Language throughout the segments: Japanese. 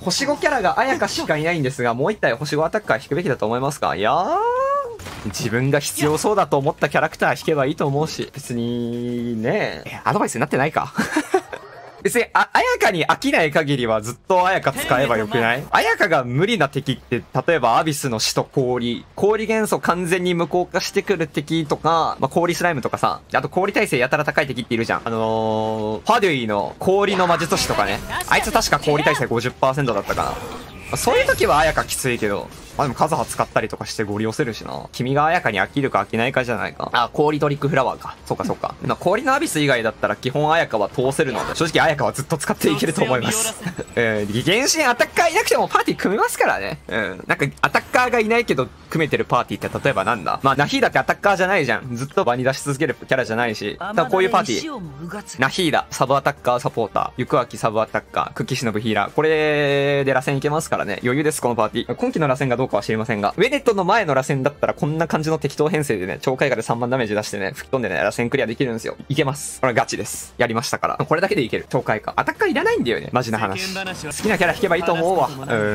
星5キャラが綾香しかいないんですが、もう1体星5アタッカー引くべきだと思いますか？いやー、自分が必要そうだと思ったキャラクター引けばいいと思うし、別にね、アドバイスになってないか。別に、綾香に飽きない限りはずっと綾香使えばよくない？綾香が無理な敵って、例えばアビスの使徒氷元素完全に無効化してくる敵とか、まあ、氷スライムとかさ、あと氷耐性やたら高い敵っているじゃん。ファデュイの氷の魔術師とかね。あいつ確か氷耐性 50% だったかな。そういう時は綾香きついけど、まあでもカズハ使ったりとかしてゴリ押せるしな。君が綾香に飽きるか飽きないかじゃないか。あ、氷トリックフラワーか。そうかそうか。まあ氷のアビス以外だったら基本綾香は通せるので、正直綾香はずっと使っていけると思います。原神アタッカーいなくてもパーティー組めますからね。なんかアタッカーがいないけど組めてるパーティーって例えばなんだ？まあナヒーダってアタッカーじゃないじゃん。ずっと場に出し続けるキャラじゃないし。だからこういうパーティー。ナヒーダ、サブアタッカーサポーター、ゆくあきサブアタッカー、クッキーシノブヒーラー。これで螺旋いけますからね。余裕です、このパーティー。今期の螺旋がどうかは知りませんが。ウェネットの前の螺旋だったらこんな感じの適当編成でね、超回火で3万ダメージ出してね、吹っ飛んでね、螺旋クリアできるんですよ。いけます。これガチです。やりましたから。これだけでいける。超回火。アタッカーいらないんだよね。マジな話。好きなキャラ引けばいいと思うわ。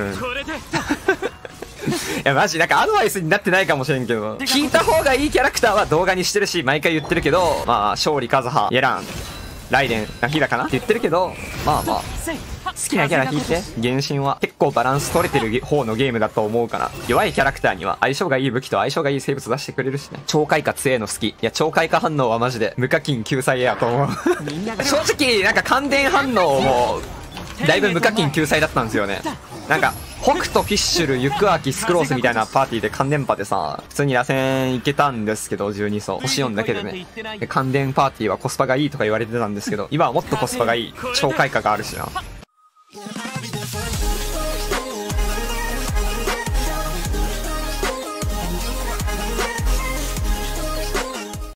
いや、マジ、なんかアドバイスになってないかもしれんけど、引いた方がいいキャラクターは動画にしてるし、毎回言ってるけど、まあ、勝利、カズハ、イェラン、ライデン、ナヒダかなって言ってるけど、まあまあ、好きなキャラ引いて、原神は結構バランス取れてる方のゲームだと思うから、弱いキャラクターには相性がいい武器と相性がいい生物出してくれるしね。超開花強えの好き。いや、超開花反応はマジで無課金救済やと思う。正直、なんか感電反応も、だいぶ無課金救済だったんですよね。なんか、北斗、フィッシュル、ユクアキ、スクロースみたいなパーティーで関電波でさ、普通に螺旋いけたんですけど、12層。星4だけでね。で関電パーティーはコスパがいいとか言われてたんですけど、今はもっとコスパがいい超開花があるしな。